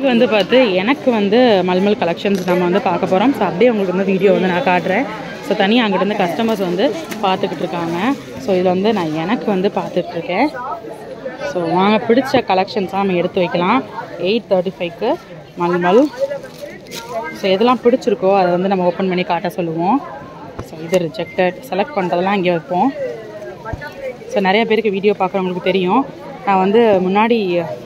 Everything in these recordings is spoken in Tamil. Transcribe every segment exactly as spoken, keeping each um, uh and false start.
இன்றைக்கி வந்து பார்த்து எனக்கு வந்து மல்மல் கலெக்ஷன்ஸ் நம்ம வந்து பார்க்க போகிறோம். ஸோ அப்படியே உங்களுக்கு வந்து வீடியோ வந்து நான் காட்டுறேன். ஸோ தனியாக அங்கிட்ட கஸ்டமர்ஸ் வந்து பார்த்துக்கிட்டு இருக்காங்க. ஸோ இதில் வந்து நான் எனக்கு வந்து பார்த்துட்ருக்கேன். ஸோ வாங்க பிடிச்ச கலெக்ஷன்ஸாக நம்ம எடுத்து வைக்கலாம். எயிட் தேர்ட்டி ஃபைவ்க்கு மல்மல். ஸோ எதெல்லாம் பிடிச்சிருக்கோ அதை வந்து நம்ம ஓப்பன் பண்ணி காட்ட சொல்லுவோம். ஸோ இது ரிஜெக்டட் செலக்ட் பண்ணுறதெல்லாம் இங்கே வைப்போம். ஸோ நிறைய பேருக்கு வீடியோ பார்க்குறவங்களுக்கு தெரியும், நான் வந்து முன்னாடி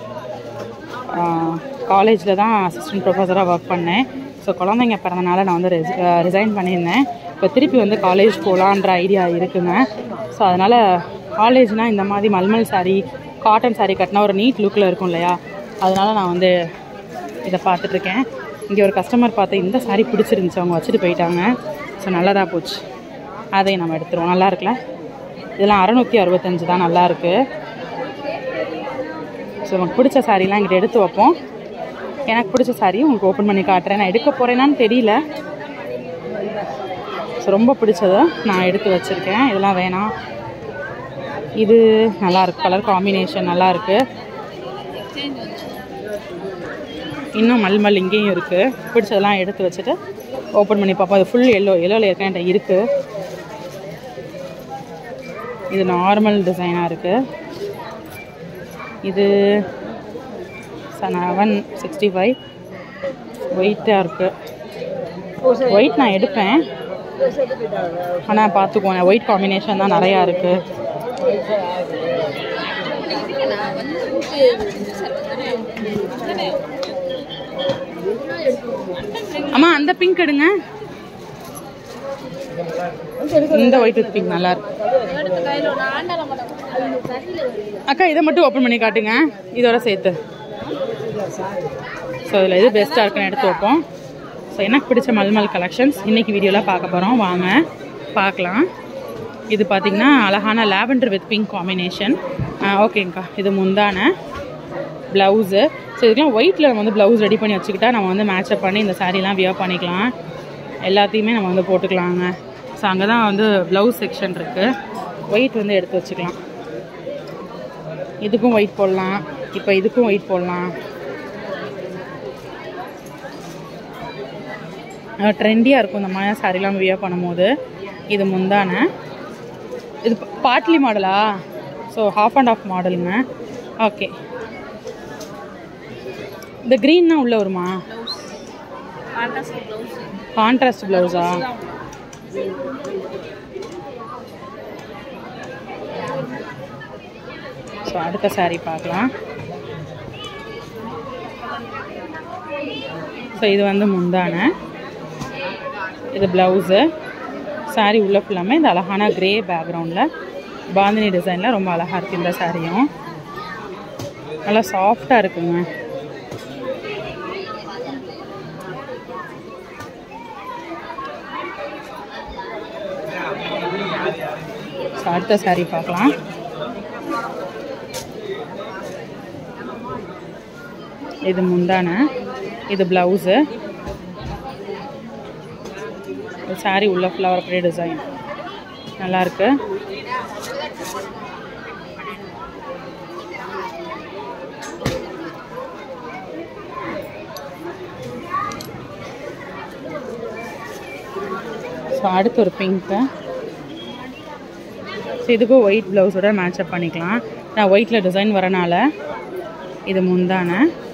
காலேஜில் தான் அசிஸ்டன்ட் ப்ரொஃபஸராக ஒர்க் பண்ணேன். ஸோ குழந்தைங்க பிறந்தனால நான் வந்து ரெசி ரிசைன் பண்ணியிருந்தேன். இப்போ திருப்பி வந்து காலேஜ் போகலான்ற ஐடியா இருக்குங்க. ஸோ அதனால் காலேஜ்னால் இந்த மாதிரி மல்மல் சாரீ காட்டன் சாரீ கட்டினா ஒரு நீட் லுக்கில் இருக்கும் இல்லையா, அதனால் நான் வந்து இதை பார்த்துட்ருக்கேன். இங்கே ஒரு கஸ்டமர் பார்த்து இந்த சாரீ பிடிச்சிருந்துச்சு, அவங்க வச்சுட்டு போயிட்டாங்க. ஸோ நல்லதாக போச்சு, அதையும் நம்ம எடுத்துருவோம். நல்லா இருக்குல்ல, இதெல்லாம் அறநூற்றி அறுபத்தஞ்சு தான், நல்லாயிருக்கு. ஸோ நமக்கு பிடிச்ச சாரீலாம் எங்கிட்ட எடுத்து வைப்போம். எனக்கு பிடிச்ச சாரீ உங்களுக்கு ஓப்பன் பண்ணி காட்டுறேன். நான் எடுக்க போகிறேன்னான்னு தெரியல. ஸோ ரொம்ப பிடிச்சதை நான் எடுத்து வச்சுருக்கேன். இதெல்லாம் வேணாம், இது நல்லாயிருக்கு, கலர் காம்பினேஷன் நல்லாயிருக்கு. இன்னும் மல்மல் இங்கேயும் இருக்குது. பிடிச்சதெல்லாம் எடுத்து வச்சுட்டு ஓப்பன் பண்ணி பார்ப்போம். அது ஃபுல் எல்லோ எல்லோவில் இருக்க என்கிட்ட இருக்குது. இது நார்மல் டிசைனாக இருக்குது. இது செவன் சிக்ஸ்டி ஃபைவ் ஒயிட்டாக இருக்குது. ஒயிட் நான் எடுப்பேன், ஆனால் பார்த்துக்கோங்க ஒயிட் காம்பினேஷன் தான் நிறையா இருக்குது. அம்மா அந்த பிங்க் எடுங்க. இந்த ஒயிட் வித் பிங்க் நல்லா இருக்கு. அக்கா இதை மட்டும் ஓப்பன் பண்ணி காட்டுங்க இதோட சேர்த்து. ஸோ இதில் இது பெஸ்ட்டாக இருக்குன்னு எடுத்து வைப்போம். ஸோ எனக்கு பிடிச்ச மல்மல் கலெக்ஷன்ஸ் இன்றைக்கி வீடியோவில் பார்க்க போகிறோம். வாங்க பார்க்கலாம். இது பார்த்திங்கன்னா அழகான லாவெண்டர் வித் பிங்க் காம்பினேஷன். ஓகேங்க்கா, இது முந்தான ப்ளவுஸு. ஸோ இதுக்கெலாம் ஒயிட்டில் நம்ம வந்து ப்ளவுஸ் ரெடி பண்ணி வச்சுக்கிட்டா நம்ம வந்து மேட்சப் பண்ணி இந்த சாரீலாம் வியர் பண்ணிக்கலாம். எல்லாத்தையுமே நம்ம வந்து போட்டுக்கலாங்க. ஸோ அங்கே தான் வந்து ப்ளவுஸ் செக்ஷன் இருக்குது. ஒயிட் வந்து எடுத்து வச்சுக்கலாம். இதுக்கும் ஒயிட் போடலாம், இப்போ இதுக்கும் ஒயிட் போடலாம். ட்ரெண்டியாக இருக்கும் இந்த மாதிரி சாரீலாம் வியர் பண்ணும்போது. இது முந்தான, இது பாட்லி மாடலா? ஸோ ஹாஃப் அண்ட் ஆஃப் மாடலுங்க. ஓகே, இந்த க்ரீன் தான் உள்ளே வருமா? கான்ட்ராஸ்ட் ப்ளவுஸா? ஸோ அடுத்த சாரீ பார்க்கலாம். ஸோ இது வந்து முந்தான, இது ப்ளவுஸு. சாரீ உள்ள ஃபுல்லாமே இந்த அழகான க்ரே பேக்ரவுண்டில் பாந்தினி டிசைனில் ரொம்ப அழகாக இருக்குது. இந்த சாரியும் நல்லா சாஃப்டாக இருக்குங்க. ஸோ அடுத்த சாரீ பார்க்கலாம். இது முந்தான, இது ப்ளவுஸு. சாரீ உள்ள ஃபுல்லாக வரக்கூடிய டிசைன் நல்லாயிருக்கு. ஸோ அடுத்து ஒரு பிங்க்கு. ஸோ இதுக்கும் ஒயிட் ப்ளவுஸோட மேட்சப் பண்ணிக்கலாம். நான் ஒயிட்டில் டிசைன் வரனால இது முந்தான.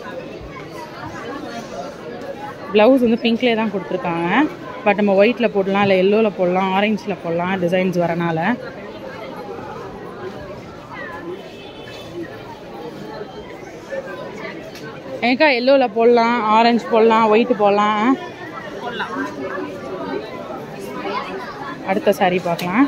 ப்ளவுஸ் வந்து பிங்க்லேயே தான் கொடுத்துருக்காங்க, பட் நம்ம ஒயிட்டில் போடலாம், இல்லை எல்லோவில் போடலாம், ஆரஞ்சில் போடலாம், டிசைன்ஸ் வரனால. ஏக்கா எல்லோவில் போடலாம், ஆரஞ்சு போடலாம், ஒயிட்டு போடலாம். அடுத்த சாரீ பார்க்கலாம்.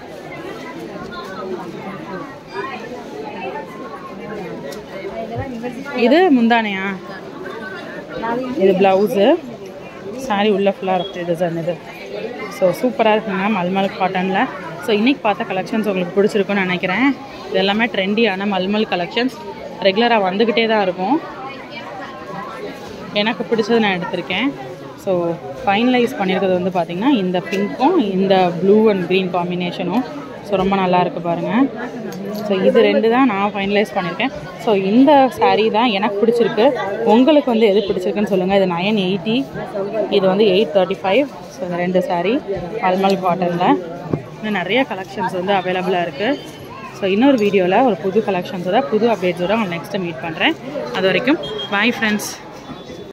இது முந்தானையா? இது ப்ளவுஸு. சாரீ உள்ள ஃபுல்லாக இருக்குது டிசைன் இது. ஸோ சூப்பராக இருக்குங்க மல்மல் காட்டனில். ஸோ இன்றைக்கி பார்த்த கலெக்ஷன்ஸ் உங்களுக்கு பிடிச்சிருக்குன்னு நினைக்கிறேன். இது எல்லாமே ட்ரெண்டியான மல்மல் கலெக்ஷன்ஸ் ரெகுலராக வந்துக்கிட்டே தான் இருக்கும். எனக்கு பிடிச்சது நான் எடுத்திருக்கேன். ஸோ ஃபைனலைஸ் பண்ணியிருக்கிறது வந்து பார்த்திங்கன்னா இந்த பிங்க்கும் இந்த ப்ளூ அண்ட் க்ரீன் காம்பினேஷனும். ஸோ ரொம்ப நல்லா இருக்குது பாருங்கள். ஸோ இது ரெண்டு தான் நான் ஃபைனலைஸ் பண்ணியிருக்கேன். ஸோ இந்த சாரீ தான் எனக்கு பிடிச்சிருக்கு. உங்களுக்கு வந்து எது பிடிச்சிருக்குன்னு சொல்லுங்கள். இது நைன் எயிட்டி, இது வந்து எயிட் தேர்ட்டி ஃபைவ். ஸோ இந்த ரெண்டு சாரீ மல்மல் காட்டனில் இன்னும் நிறைய கலெக்ஷன்ஸ் வந்து அவைலபிளாக இருக்குது. ஸோ இன்னொரு வீடியோவில் ஒரு புது கலெக்ஷன்ஸோட புது அப்டேட்ஸோட உங்களை நெக்ஸ்ட்டு மீட் பண்ணுறேன். அது வரைக்கும் பாய் ஃப்ரெண்ட்ஸ்.